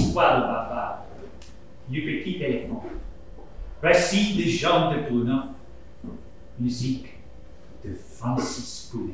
l'histoire de Papa, du petit éléphant. Récit de Jean de Tourneuf, musique de Francis Poulenc.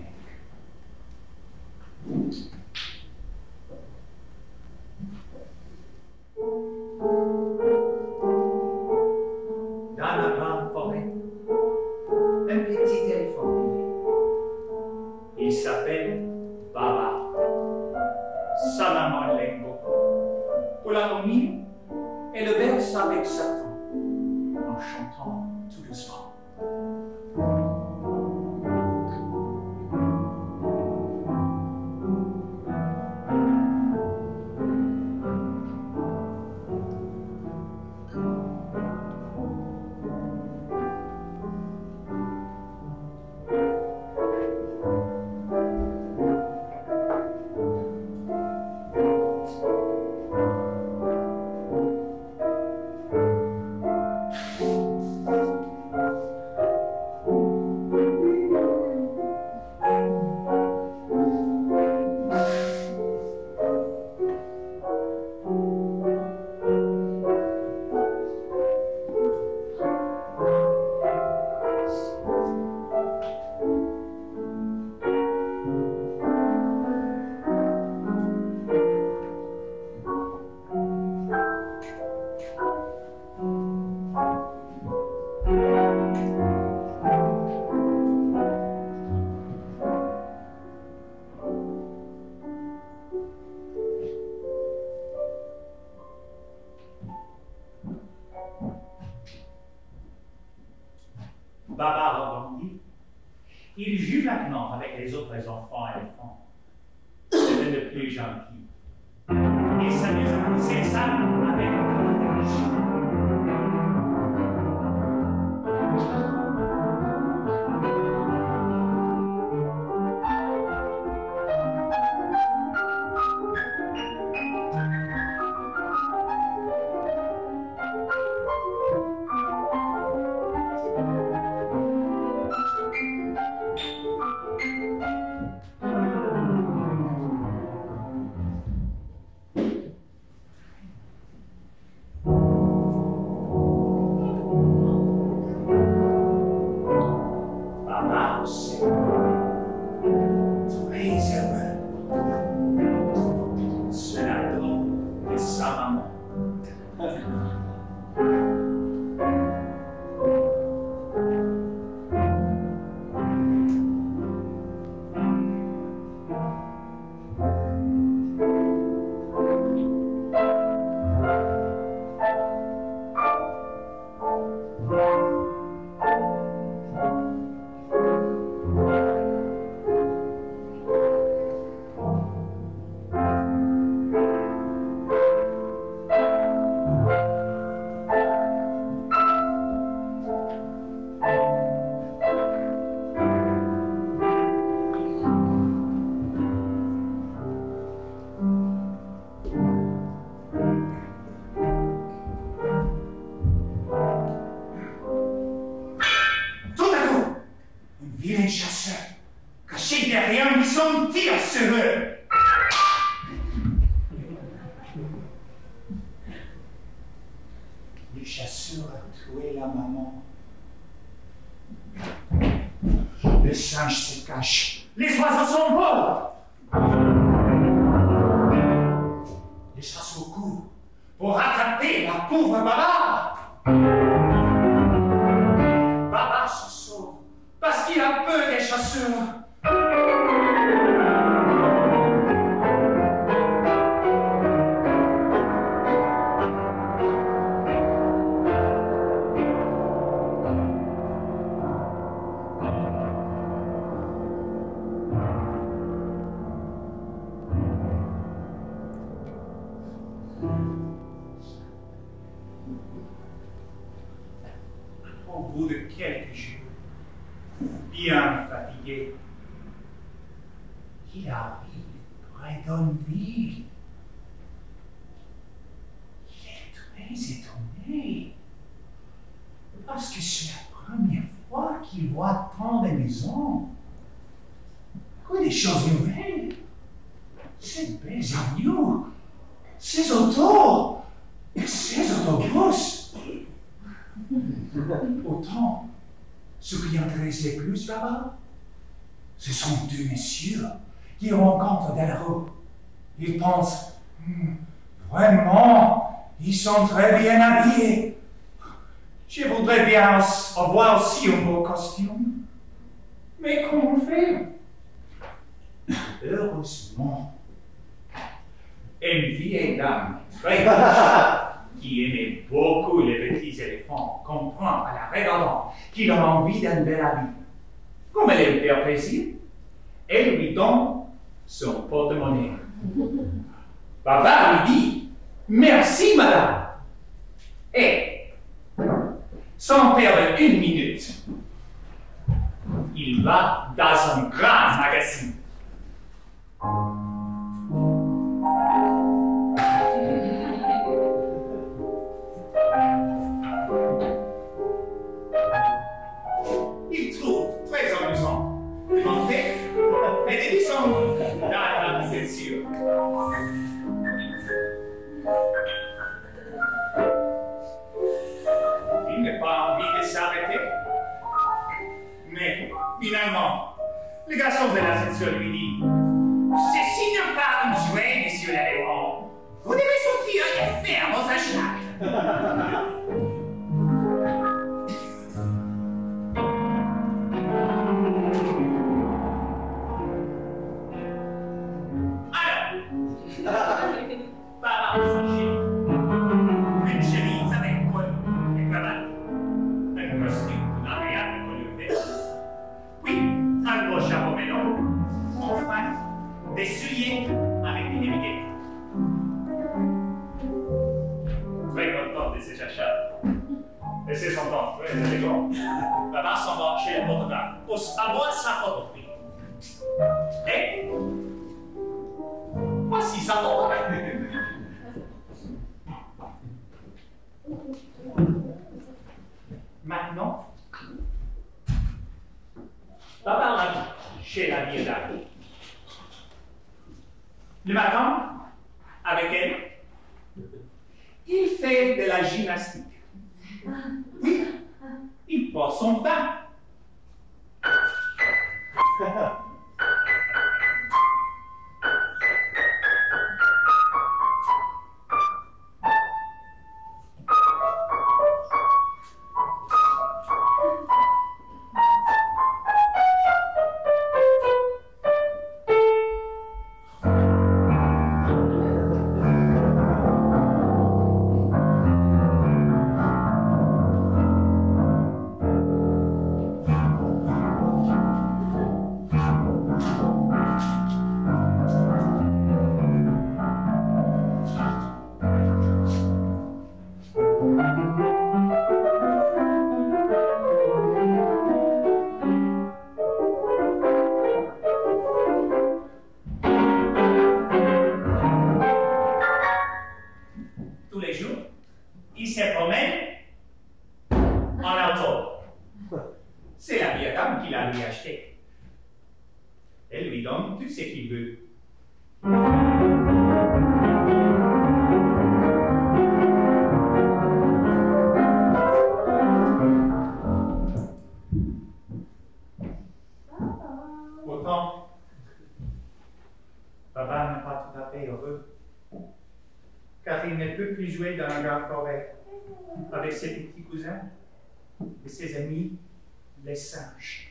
Dans la grande forêt, un petit éléphant est né. Il s'appelle Baba. Sa maman l'aime beaucoup. Pour la dormir, elle le berce avec sa tempe, en chantant tout doucement. Baba rebondit. Il joue maintenant avec les autres enfants éléphants. C'est le plus gentil. Il s'amuse à pousser ça avec le cordage. vilain chasseur, caché derrière son tir sur eux. Le chasseur a tué la maman. Le singe se cache. Les oiseaux s'envolent. Les chasseaux courent pour rattraper la pauvre Baba. Baba se sauve parce qu'il a peur des chasseurs. Au bout de quelques jours, bien fatigué, il arrive près d'une ville. Il est très étonné, parce que c'est la première fois qu'il voit tant de maisons. Que des choses nouvelles. Cette belle avenue, Ces autos et ces autobus. Pourtant, ce qui intéresse le plus là-bas, ce sont deux messieurs qui rencontrent dans la rue. Ils pensent, vraiment, ils sont très bien habillés. Je voudrais bien avoir aussi un beau costume. Mais comment faire? Heureusement, une vieille dame très riche qui aimait beaucoup les petits éléphants comprend à la regardant qu'il a envie d'un bel habit. Comme elle aime faire plaisir, elle lui donne son porte-monnaie. Papa lui dit « Merci, madame !» Et, sans perdre une minute, il va dans un grand magasin. Il trouve très amusant monter et des descendre dans la censure. Il n'a pas envie de s'arrêter. Mais finalement, le garçon de l'ascenseur lui dit « Ceci n'est pas une jouet, monsieur l'éléphant. Vous devez sortir et faire vos achats. » Papa s'enchaîne. Une chemise avec col et cravate. Un costume agréable pour le faire. Puis, un beau chapeau melon. Enfin, des souliers avec des déliqués. Très content de ces achats. Et c'est son temps, très élégant. Papa s'en va chez le photographe pour avoir sa photo prise. Et voici sa photo. Maintenant, papa arrive chez la vieille dame. Le matin, avec elle, il fait de la gymnastique. Oui, il porte son pain. Elle lui donne tout ce qu'il veut. Pourtant, papa n'est pas tout à fait heureux, car il ne peut plus jouer dans la grande forêt avec ses petits cousins et ses amis, les singes.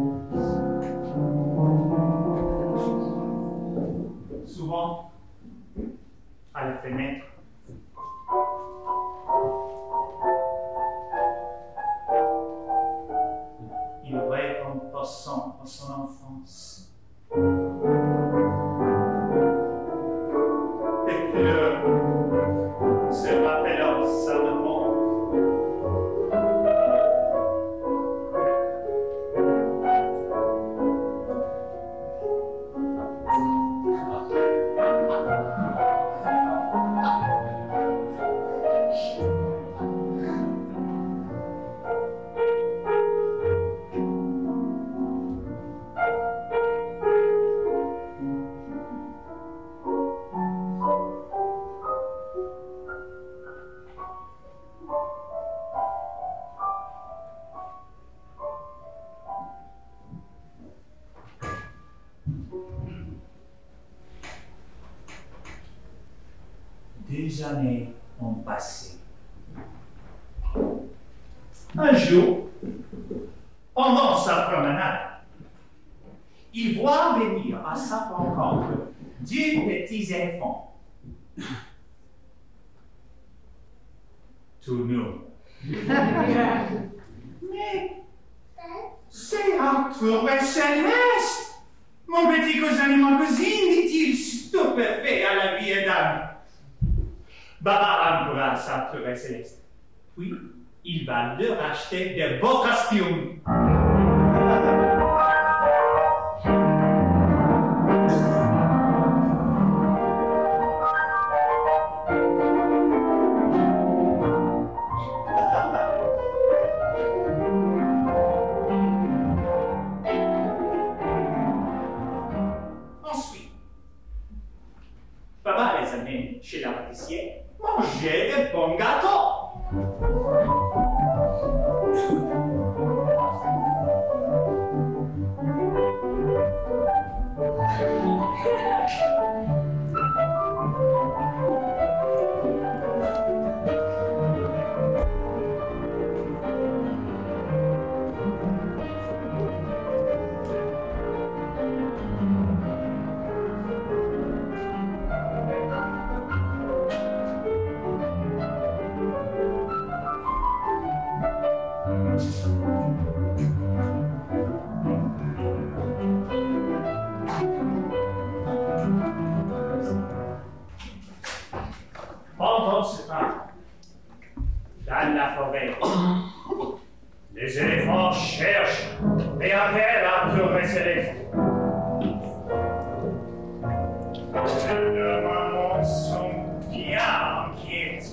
Souvent, à la fenêtre, il rêve en passant à son enfance. Et pleure, se rappelant savamment. Des années ont passé. Un jour, pendant sa promenade, il voit venir à sa rencontre deux petits enfants. Tout nous. Mais c'est Arthur et Céleste, mon petit cousin et ma cousine, dit-il, stupéfait à la vieille dame. Baba embrasse Arthur et Céleste, puis il va leur acheter de beaux costumes. Ensuite, Baba les amène chez la pâtissière manger de bons gâteaux. Pendant ce temps, dans la forêt, les éléphants cherchent et appellent Arthur et Céleste. Les mamans sont bien inquiètes.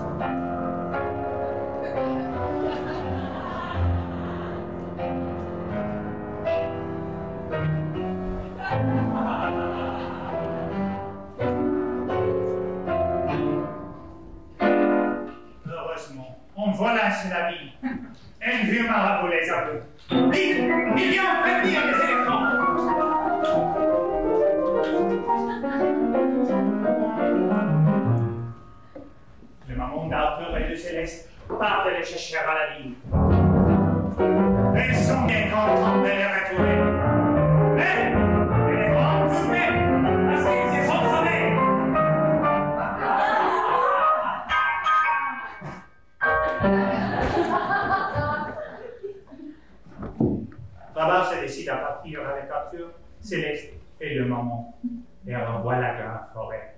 Heureusement, on voit là c'est la vie. Un vieux marabout les appelle. Vite, il vient prévenir les éléphants. Les mamans d'Arthur et de Céleste partent les chercher à la ville. Elles sont bien contentes de les retrouver. Mais, les vont tout de même, parce qu'ils se sont sauvés. Baba se décide à partir avec Arthur, Céleste et le maman et revoit la grande forêt.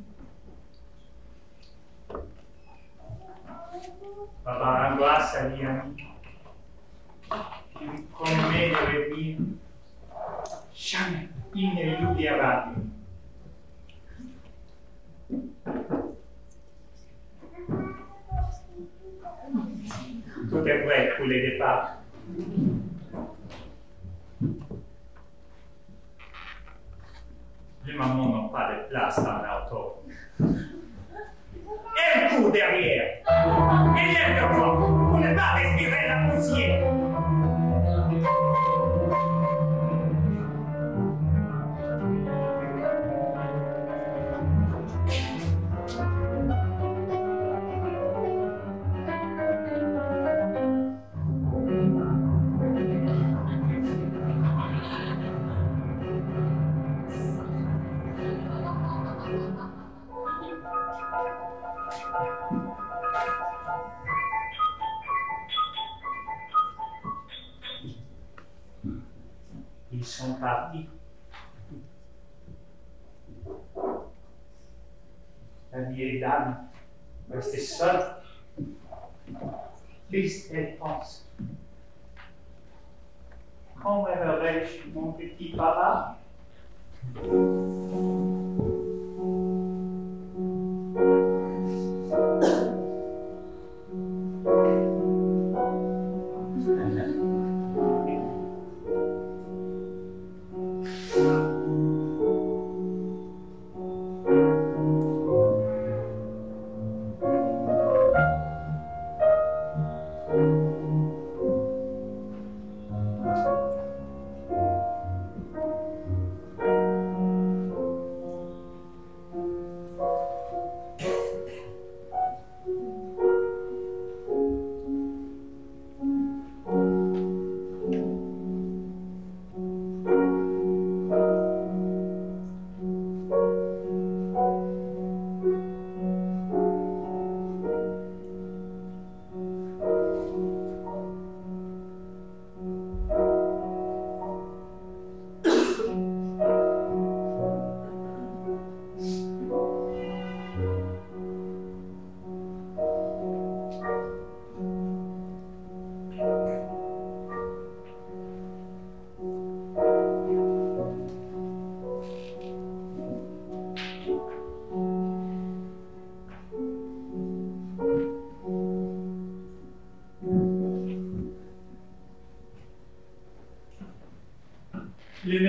Baba embrasse sa vie amie. Il lui promet de revenir. Jamais il ne l'oubliera plus. Tout est prêt pour le départ. Les mamans n'ont pas de place dans l'auto. Elle court derrière. Elle lève le corps pour ne pas respirer la poussière. Ils sont partis. La vieille dame, restée seule, triste, elle pense. Quand verrai-je mon petit papa?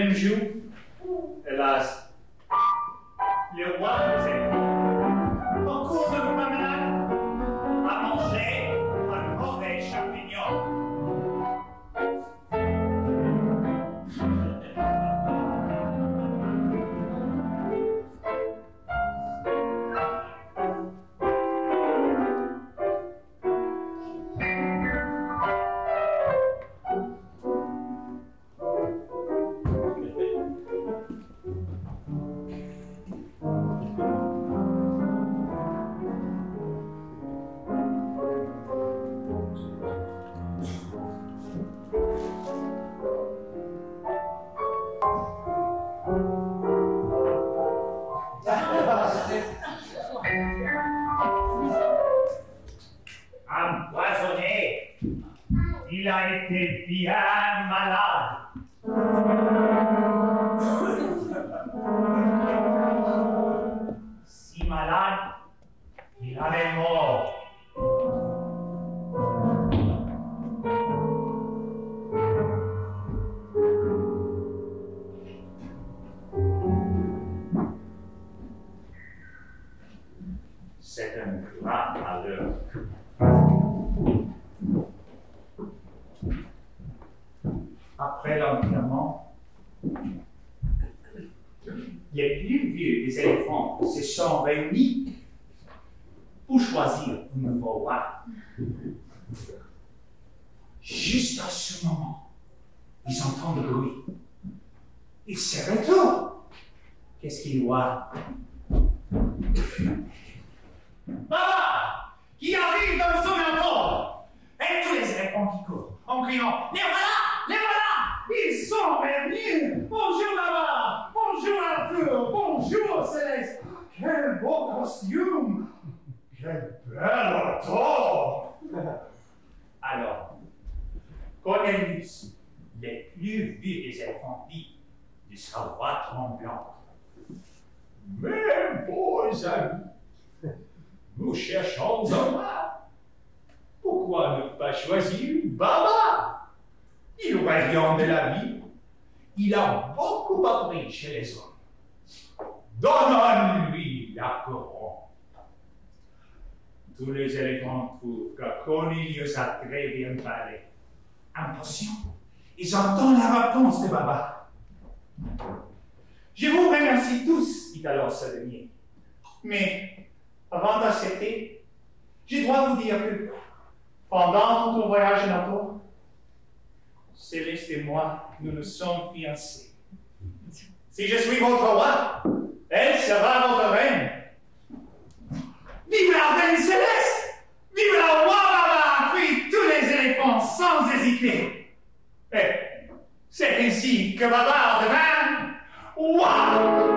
même jour, hélas, le roi des éléphants, au cours de promenade, a mangé un mauvais champignon. Empoisonné, il a été bien malade. Si malade, il avait mort. C'est un grand malheur. Après l'enterrement, les plus vieux des éléphants se sont réunis pour choisir un nouveau roi. Juste à ce moment, ils entendent le bruit. Ils se retournent. Qu'est-ce qu'ils voient? Baba, qui arrive dans son entour, et tous les éléphants qui courent en criant: les voilà, les voilà, ils sont revenus. Bonjour Baba, bonjour Arthur, bonjour Céleste. Quel beau costume, quel bel auto. Alors, Cornelius, les plus vieux des éléphants, dit de sa voix tremblante: mes beaux amis, nous cherchons un roi. Pourquoi ne pas choisir Baba? Il revient de la vie. Il a beaucoup appris chez les hommes. Donnons-lui la couronne. Tous les éléphants trouvent que Cornelius a très bien parlé. Impatients, ils entendent la réponse de Baba. Je vous remercie tous, dit alors ce dernier. Mais avant d'accepter, je dois vous dire que pendant notre voyage en auto, Céleste et moi, nous nous sommes fiancés. Si je suis votre roi, elle sera votre reine. Vive la reine Céleste! Vive la roi Baba! Puis tous les éléphants sans hésiter. Et c'est ainsi que Baba devint roi!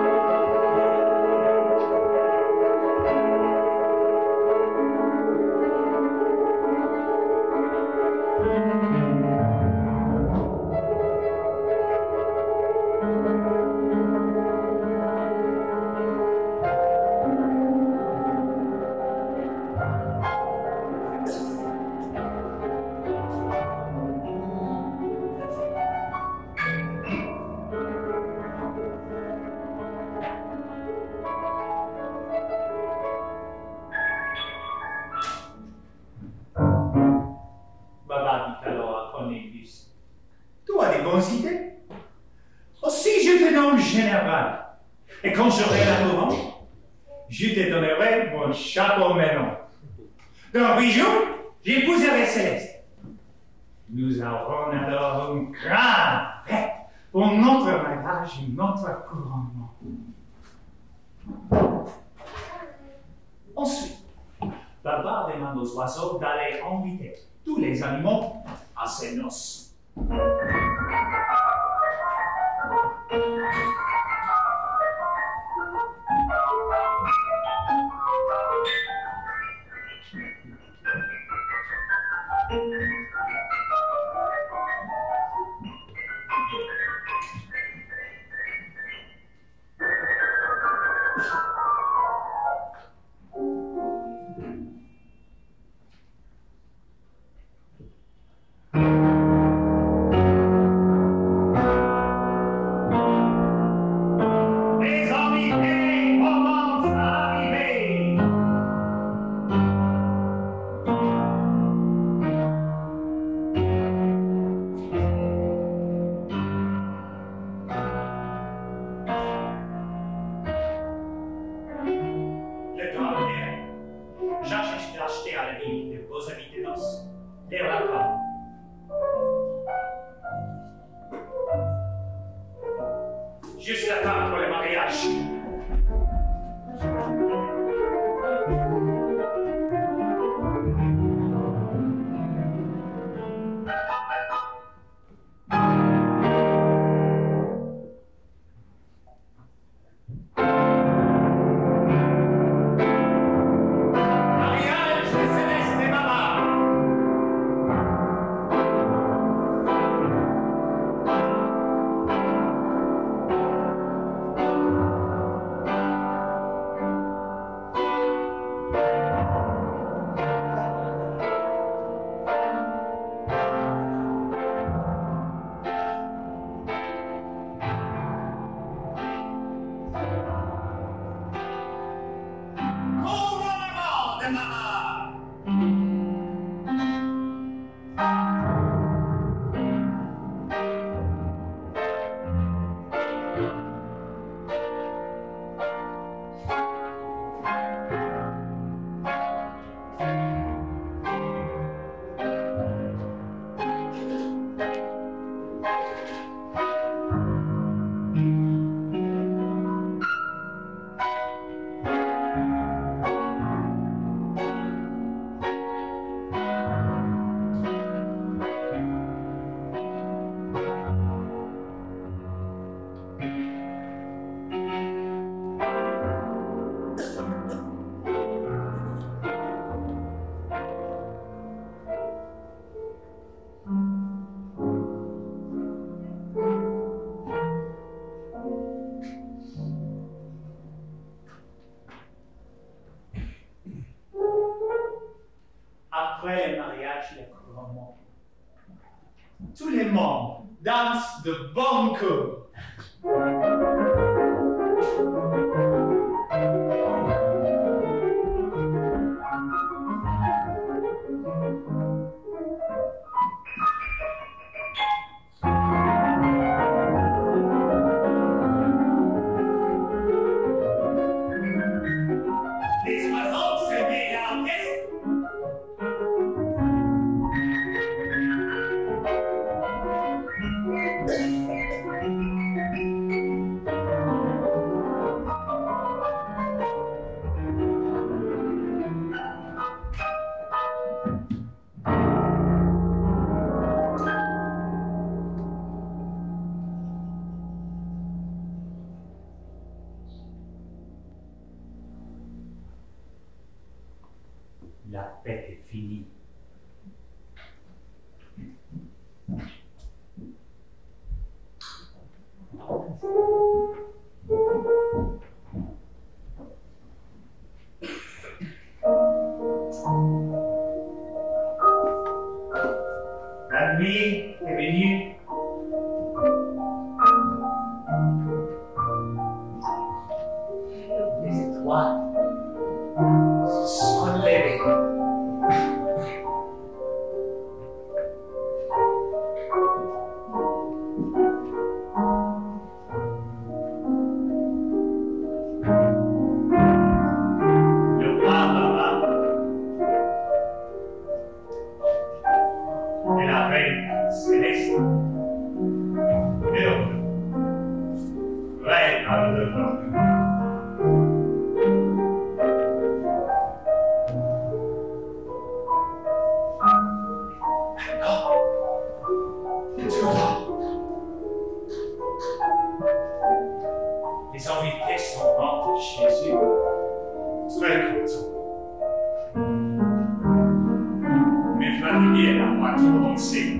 Général. Et quand j'aurai la couronne, je te donnerai mon chapeau melon. Dans 8 jours, j'épouserai Céleste. Nous aurons alors une grande fête pour notre mariage et notre couronnement. Ensuite, Baba demande aux oiseaux d'aller inviter tous les animaux à ses noces. juste à temps pour le mariage. Après le mariage, le couronnement. Tous les membres dansent de bon coup. Les oiseaux se mettent à l'orchestre. La fête est finie. La nuit est venue. Les étoiles se sont levées. Le Baba et la reine céleste et l'autre reine à l'autre. Les invités sont rentrés chez eux, très contents. Mais fatigués d'avoir trop dansé.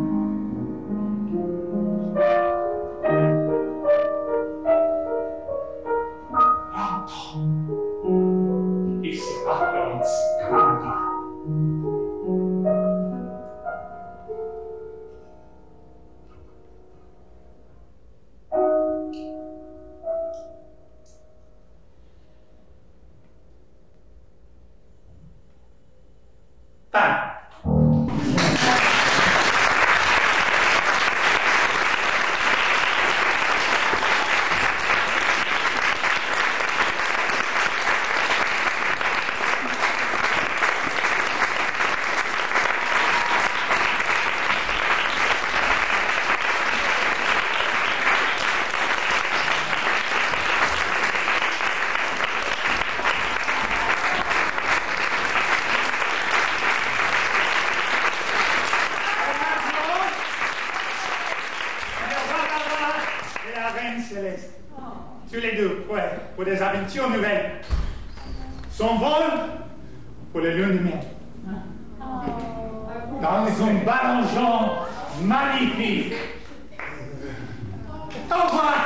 Longtemps, ils se balancent comme ça. Fin. reine céleste. Tous les deux prêts pour des aventures nouvelles. Son vol pour le lune de miel. Dans un ballongeon magnifique. Au revoir,